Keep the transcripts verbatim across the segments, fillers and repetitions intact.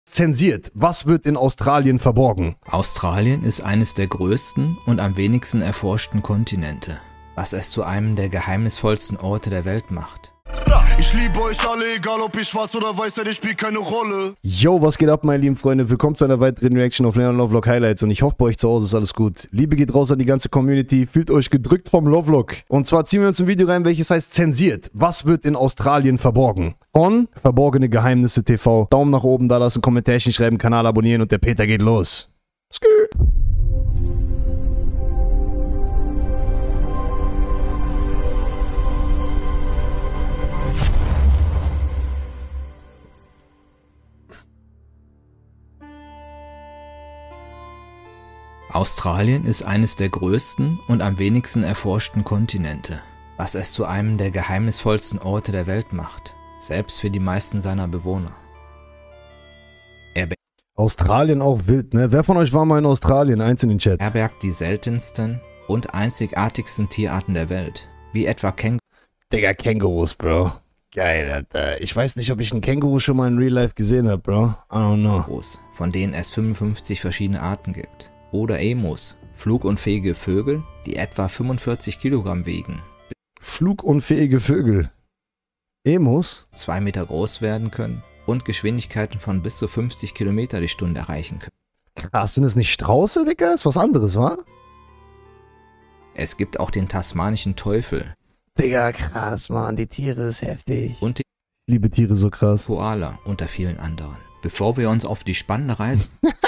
Zensiert. Was wird in Australien verborgen? Australien ist eines der größten und am wenigsten erforschten Kontinente, was es zu einem der geheimnisvollsten Orte der Welt macht. Ich liebe euch alle, egal ob ich schwarz oder weiß, denn ich spielt keine Rolle. Yo, was geht ab, meine lieben Freunde? Willkommen zu einer weiteren Reaction auf Leon Lovelock Highlights und ich hoffe, bei euch zu Hause ist alles gut. Liebe geht raus an die ganze Community, fühlt euch gedrückt vom Lovelock. Und zwar ziehen wir uns ein Video rein, welches heißt Zensiert. Was wird in Australien verborgen? Von Verborgene Geheimnisse T V. Daumen nach oben da lassen, Kommentarchen schreiben, Kanal abonnieren und der Peter geht los. Skü. Australien ist eines der größten und am wenigsten erforschten Kontinente, was es zu einem der geheimnisvollsten Orte der Welt macht, selbst für die meisten seiner Bewohner. Er Australien auch wild, ne? Wer von euch war mal in Australien? Eins in den Chat. beherbergt die seltensten und einzigartigsten Tierarten der Welt, wie etwa Kängurus. Digga, Kängurus, Bro. Geil, Alter. Ich weiß nicht, ob ich einen Känguru schon mal in Real Life gesehen habe, Bro. I don't know. Von denen es fünfundfünfzig verschiedene Arten gibt. Oder Emus, flugunfähige Vögel, die etwa fünfundvierzig Kilogramm wiegen. Flugunfähige Vögel. Emus? zwei Meter groß werden können und Geschwindigkeiten von bis zu fünfzig Kilometer die Stunde erreichen können. Krass, sind das nicht Strauße, Digga? Ist was anderes, wa? Es gibt auch den tasmanischen Teufel. Digga, krass, Mann, die Tiere ist heftig. Und die Liebe Tiere so krass. Koala unter vielen anderen. Bevor wir uns auf die spannende Reise...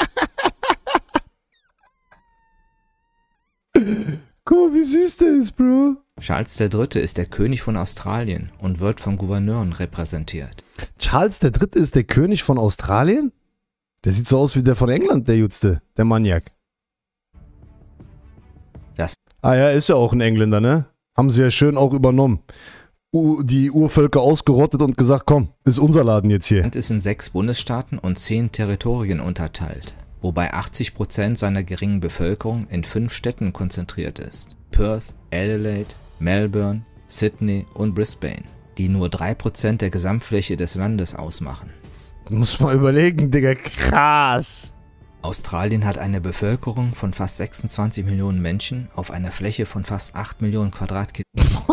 Guck mal, wie süß der ist, Bro. Charles der Dritte ist der König von Australien und wird von Gouverneuren repräsentiert. Charles der Dritte ist der König von Australien? Der sieht so aus wie der von England, der Jutste, der Maniak. Das ah ja, ist ja auch ein Engländer, ne? Haben sie ja schön auch übernommen. U die Urvölker ausgerottet und gesagt, komm, ist unser Laden jetzt hier. Land ist in sechs Bundesstaaten und zehn Territorien unterteilt, wobei achtzig Prozent seiner geringen Bevölkerung in fünf Städten konzentriert ist. Perth, Adelaide, Melbourne, Sydney und Brisbane, die nur drei Prozent der Gesamtfläche des Landes ausmachen. Muss mal überlegen, Digga, krass. Australien hat eine Bevölkerung von fast sechsundzwanzig Millionen Menschen auf einer Fläche von fast acht Millionen Quadratkilometern.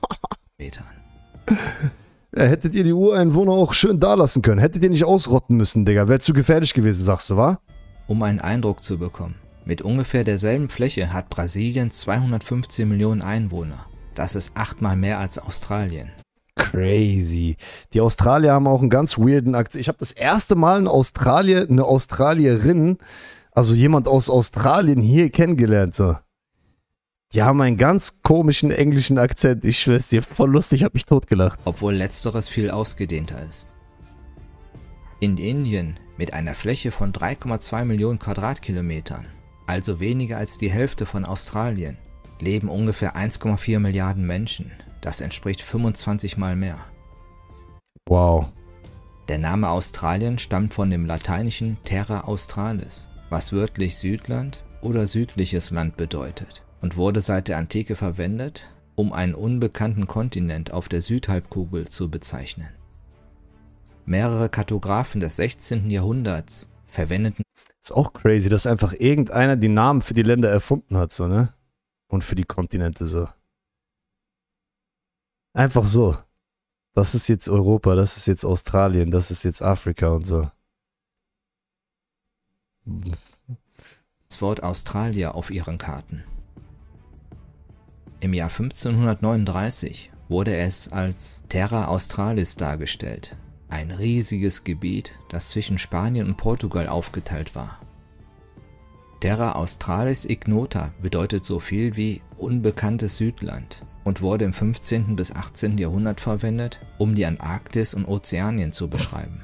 Ja, hättet ihr die Ureinwohner auch schön da lassen können. Hättet ihr nicht ausrotten müssen, Digga. Wäre zu gefährlich gewesen, sagst du, wa? Um einen Eindruck zu bekommen, mit ungefähr derselben Fläche hat Brasilien zweihundertfünfzehn Millionen Einwohner. Das ist achtmal mehr als Australien. Crazy. Die Australier haben auch einen ganz weirden Akzent. Ich habe das erste Mal in Australien eine Australierin, also jemand aus Australien hier kennengelernt. So. Die haben einen ganz komischen englischen Akzent. Ich schwör's dir, voll lustig, hab mich totgelacht. Obwohl letzteres viel ausgedehnter ist. In Indien mit einer Fläche von drei Komma zwei Millionen Quadratkilometern, also weniger als die Hälfte von Australien, leben ungefähr eins Komma vier Milliarden Menschen. Das entspricht fünfundzwanzig Mal mehr. Wow. Der Name Australien stammt von dem lateinischen Terra Australis, was wörtlich Südland oder südliches Land bedeutet, und wurde seit der Antike verwendet, um einen unbekannten Kontinent auf der Südhalbkugel zu bezeichnen. Mehrere Kartografen des sechzehnten Jahrhunderts verwendeten... Ist auch crazy, dass einfach irgendeiner die Namen für die Länder erfunden hat, so, ne? Und für die Kontinente so. Einfach so. Das ist jetzt Europa, das ist jetzt Australien, das ist jetzt Afrika und so. Das Wort Australia auf ihren Karten. Im Jahr fünfzehnhundertneununddreißig wurde es als Terra Australis dargestellt. Ein riesiges Gebiet, das zwischen Spanien und Portugal aufgeteilt war. Terra Australis Ignota bedeutet so viel wie unbekanntes Südland und wurde im fünfzehnten bis achtzehnten Jahrhundert verwendet, um die Antarktis und Ozeanien zu beschreiben.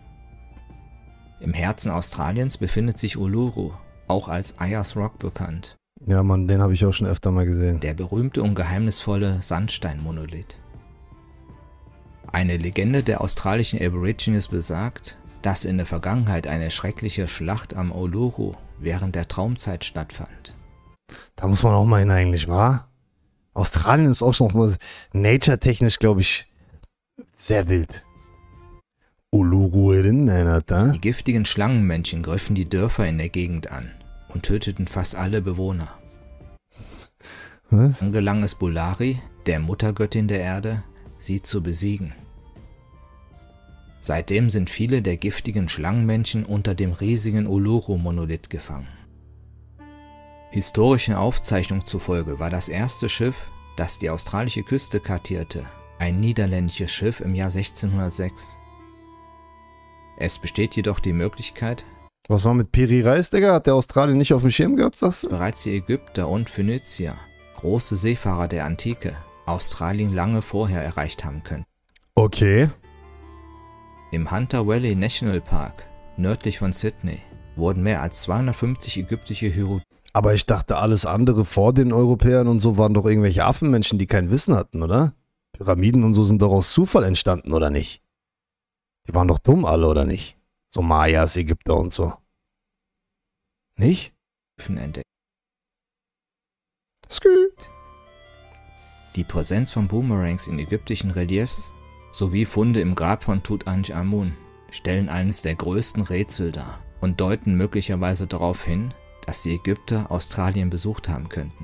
Im Herzen Australiens befindet sich Uluru, auch als Ayers Rock bekannt. Ja, Mann, den habe ich auch schon öfter mal gesehen. Der berühmte und geheimnisvolle Sandsteinmonolith. Eine Legende der australischen Aborigines besagt, dass in der Vergangenheit eine schreckliche Schlacht am Uluru während der Traumzeit stattfand. Da muss man auch mal hin eigentlich, wa? Australien ist auch noch mal nature-technisch, glaube ich, sehr wild. Uluru-Rin, Alter. Die giftigen Schlangenmännchen griffen die Dörfer in der Gegend an und töteten fast alle Bewohner. Was? Dann gelang es Bulari, der Muttergöttin der Erde, sie zu besiegen. Seitdem sind viele der giftigen Schlangenmännchen unter dem riesigen Uluru-Monolith gefangen. Historischen Aufzeichnungen zufolge war das erste Schiff, das die australische Küste kartierte, ein niederländisches Schiff im Jahr sechzehnhundertsechs. Es besteht jedoch die Möglichkeit, Was war mit Piri Reis, Digga? Hat der Australien nicht auf dem Schirm gehabt, sagst du? bereits die Ägypter und Phönizier, große Seefahrer der Antike, Australien lange vorher erreicht haben können. Okay. Im Hunter Valley National Park, nördlich von Sydney, wurden mehr als zweihundertfünfzig ägyptische Hieroglyphen. Aber ich dachte, alles andere vor den Europäern und so waren doch irgendwelche Affenmenschen, die kein Wissen hatten, oder? Pyramiden und so sind doch aus Zufall entstanden, oder nicht? Die waren doch dumm alle, oder nicht? So Mayas, Ägypter und so. Nicht? entdeckt. Sküt. Die Präsenz von Boomerangs in ägyptischen Reliefs sowie Funde im Grab von Tutanchamun stellen eines der größten Rätsel dar und deuten möglicherweise darauf hin, dass die Ägypter Australien besucht haben könnten.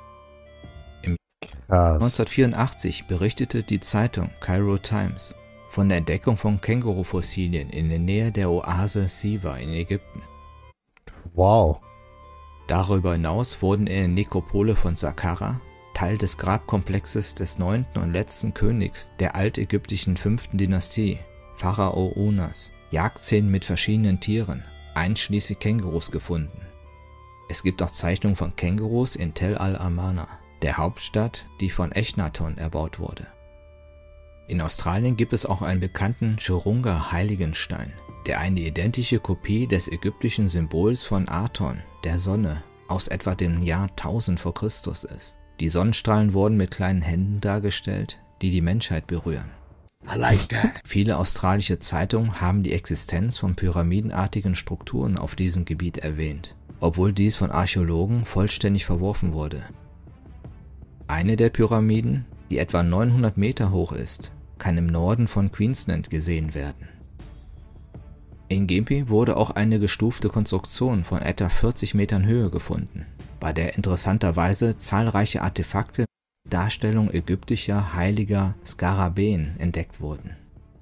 Krass. neunzehnhundertvierundachtzig berichtete die Zeitung Cairo Times von der Entdeckung von Kängurufossilien in der Nähe der Oase Siwa in Ägypten. Wow. Darüber hinaus wurden in der Nekropole von Saqqara, Teil des Grabkomplexes des neunten und letzten Königs der altägyptischen fünften Dynastie, Pharao Unas, Jagdszenen mit verschiedenen Tieren, einschließlich Kängurus, gefunden. Es gibt auch Zeichnungen von Kängurus in Tel al-Amarna, der Hauptstadt, die von Echnaton erbaut wurde. In Australien gibt es auch einen bekannten Churunga-Heiligenstein, der eine identische Kopie des ägyptischen Symbols von Aton, der Sonne, aus etwa dem Jahr tausend vor Christus ist. Die Sonnenstrahlen wurden mit kleinen Händen dargestellt, die die Menschheit berühren. I like that. Viele australische Zeitungen haben die Existenz von pyramidenartigen Strukturen auf diesem Gebiet erwähnt, obwohl dies von Archäologen vollständig verworfen wurde. Eine der Pyramiden, die etwa neunhundert Meter hoch ist, kann im Norden von Queensland gesehen werden. In Gympie wurde auch eine gestufte Konstruktion von etwa vierzig Metern Höhe gefunden, bei der interessanterweise zahlreiche Artefakte mit Darstellung ägyptischer heiliger Skarabäen entdeckt wurden.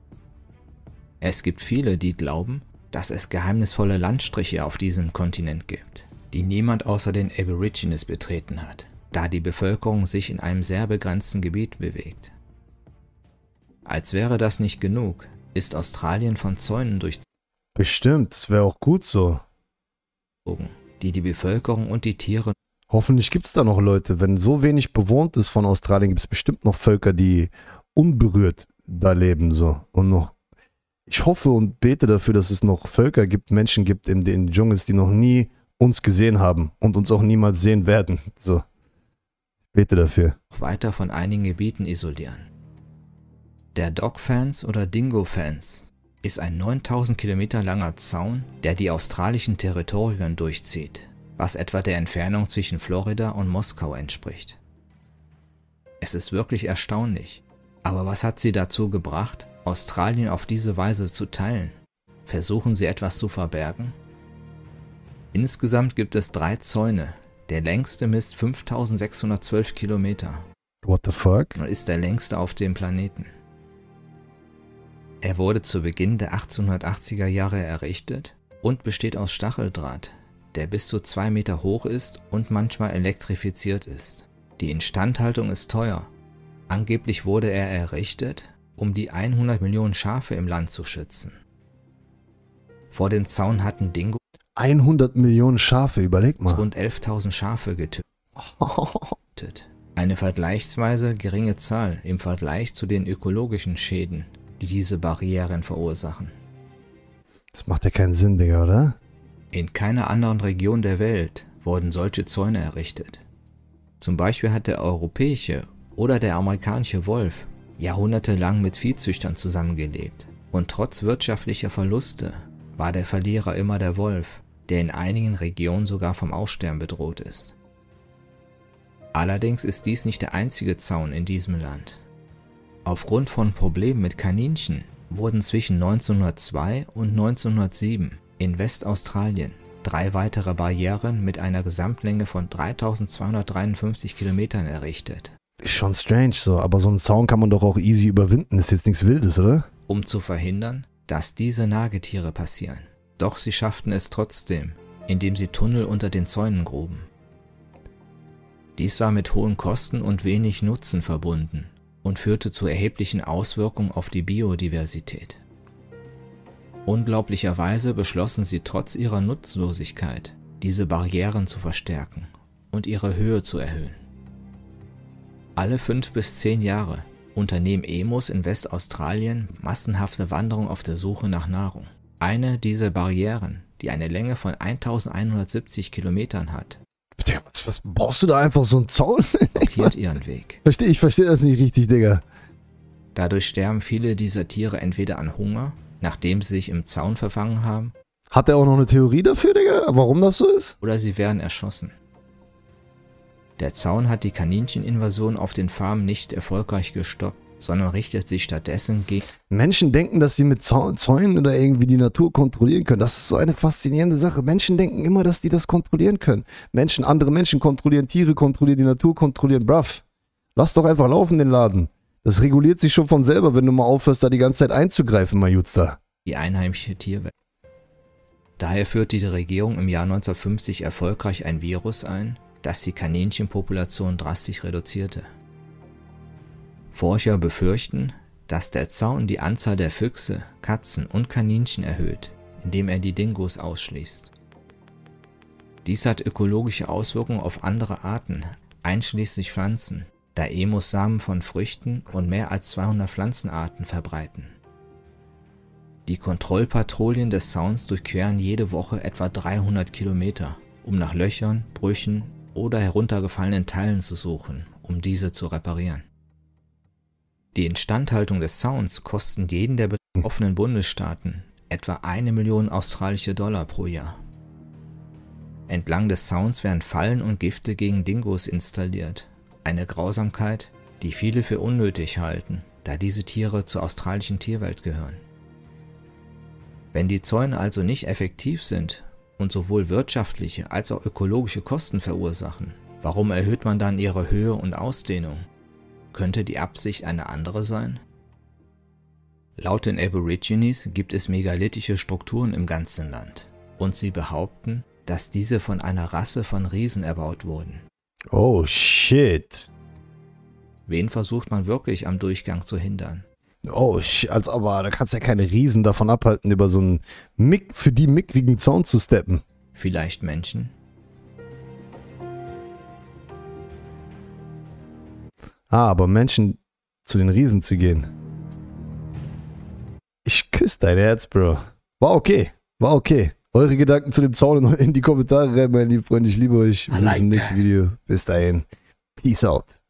Es gibt viele, die glauben, dass es geheimnisvolle Landstriche auf diesem Kontinent gibt, die niemand außer den Aborigines betreten hat, da die Bevölkerung sich in einem sehr begrenzten Gebiet bewegt. Als wäre das nicht genug, ist Australien von Zäunen durchzogen, Bestimmt, das wäre auch gut so. die die Bevölkerung und die Tiere Hoffentlich gibt es da noch Leute. Wenn so wenig bewohnt ist von Australien, gibt es bestimmt noch Völker, die unberührt da leben. So. Und noch. Ich hoffe und bete dafür, dass es noch Völker gibt, Menschen gibt in den Dschungels, die noch nie uns gesehen haben und uns auch niemals sehen werden. So. Bete dafür. weiter von einigen Gebieten isolieren. Der Dog-Fence oder Dingo-Fence ist ein neuntausend Kilometer langer Zaun, der die australischen Territorien durchzieht, was etwa der Entfernung zwischen Florida und Moskau entspricht. Es ist wirklich erstaunlich, aber was hat sie dazu gebracht, Australien auf diese Weise zu teilen? Versuchen sie etwas zu verbergen? Insgesamt gibt es drei Zäune, der längste misst fünftausendsechshundertzwölf Kilometer What the fuck? und ist der längste auf dem Planeten. Er wurde zu Beginn der achtzehnhundertachtziger Jahre errichtet und besteht aus Stacheldraht, der bis zu zwei Meter hoch ist und manchmal elektrifiziert ist. Die Instandhaltung ist teuer. Angeblich wurde er errichtet, um die hundert Millionen Schafe im Land zu schützen. Vor dem Zaun hatten Dingo hundert Millionen Schafe, überleg mal. rund elftausend Schafe getötet. Eine vergleichsweise geringe Zahl im Vergleich zu den ökologischen Schäden, die diese Barrieren verursachen. Das macht ja keinen Sinn, Digga, oder? In keiner anderen Region der Welt wurden solche Zäune errichtet. Zum Beispiel hat der europäische oder der amerikanische Wolf jahrhundertelang mit Viehzüchtern zusammengelebt und trotz wirtschaftlicher Verluste war der Verlierer immer der Wolf, der in einigen Regionen sogar vom Aussterben bedroht ist. Allerdings ist dies nicht der einzige Zaun in diesem Land. Aufgrund von Problemen mit Kaninchen wurden zwischen neunzehnhundertzwei und neunzehnhundertsieben in Westaustralien drei weitere Barrieren mit einer Gesamtlänge von dreitausendzweihundertdreiundfünfzig Kilometern errichtet. Ist schon strange so, aber so einen Zaun kann man doch auch easy überwinden, ist jetzt nichts Wildes, oder? Um zu verhindern, dass diese Nagetiere passieren. Doch sie schafften es trotzdem, indem sie Tunnel unter den Zäunen gruben. Dies war mit hohen Kosten und wenig Nutzen verbunden und führte zu erheblichen Auswirkungen auf die Biodiversität. Unglaublicherweise beschlossen sie trotz ihrer Nutzlosigkeit, diese Barrieren zu verstärken und ihre Höhe zu erhöhen. Alle fünf bis zehn Jahre unternehmen Emus in Westaustralien massenhafte Wanderungen auf der Suche nach Nahrung. Eine dieser Barrieren, die eine Länge von eintausendeinhundertsiebzig Kilometern hat, Digga, was, was brauchst du da einfach so einen Zaun? blockiert ihren Weg. Versteh, ich verstehe das nicht richtig, Digga. Dadurch sterben viele dieser Tiere entweder an Hunger, nachdem sie sich im Zaun verfangen haben, Hat er auch noch eine Theorie dafür, Digga? Warum das so ist? oder sie werden erschossen. Der Zaun hat die Kanincheninvasion auf den Farmen nicht erfolgreich gestoppt, sondern richtet sich stattdessen gegen Menschen denken, dass sie mit Zau- Zäunen oder irgendwie die Natur kontrollieren können. Das ist so eine faszinierende Sache. Menschen denken immer, dass die das kontrollieren können. Menschen, andere Menschen kontrollieren Tiere, kontrollieren die Natur, kontrollieren Bruv. Lass doch einfach laufen, den Laden. Das reguliert sich schon von selber, wenn du mal aufhörst, da die ganze Zeit einzugreifen, Majutster. die einheimische Tierwelt. Daher führte die Regierung im Jahr neunzehnhundertfünfzig erfolgreich ein Virus ein, das die Kaninchenpopulation drastisch reduzierte. Forscher befürchten, dass der Zaun die Anzahl der Füchse, Katzen und Kaninchen erhöht, indem er die Dingos ausschließt. Dies hat ökologische Auswirkungen auf andere Arten, einschließlich Pflanzen, da Emus Samen von Früchten und mehr als zweihundert Pflanzenarten verbreiten. Die Kontrollpatrouillen des Zauns durchqueren jede Woche etwa dreihundert Kilometer, um nach Löchern, Brüchen oder heruntergefallenen Teilen zu suchen, um diese zu reparieren. Die Instandhaltung des Zauns kostet jeden der betroffenen Bundesstaaten etwa eine Million australische Dollar pro Jahr. Entlang des Zauns werden Fallen und Gifte gegen Dingos installiert, eine Grausamkeit, die viele für unnötig halten, da diese Tiere zur australischen Tierwelt gehören. Wenn die Zäune also nicht effektiv sind und sowohl wirtschaftliche als auch ökologische Kosten verursachen, warum erhöht man dann ihre Höhe und Ausdehnung? Könnte die Absicht eine andere sein? Laut den Aborigines gibt es megalithische Strukturen im ganzen Land und sie behaupten, dass diese von einer Rasse von Riesen erbaut wurden. Oh shit. Wen versucht man wirklich am Durchgang zu hindern? Oh shit, als aber da kannst du ja keine Riesen davon abhalten, über so einen Mick für die mickrigen Zaun zu steppen. Vielleicht Menschen? Ah, aber Menschen zu den Riesen zu gehen. Ich küsse dein Herz, Bro. War okay, war okay. Eure Gedanken zu dem Zaun in die Kommentare rein, meine lieben Freunde. Ich liebe euch. Wir sehen uns im nächsten Video. Bis dahin. Peace out.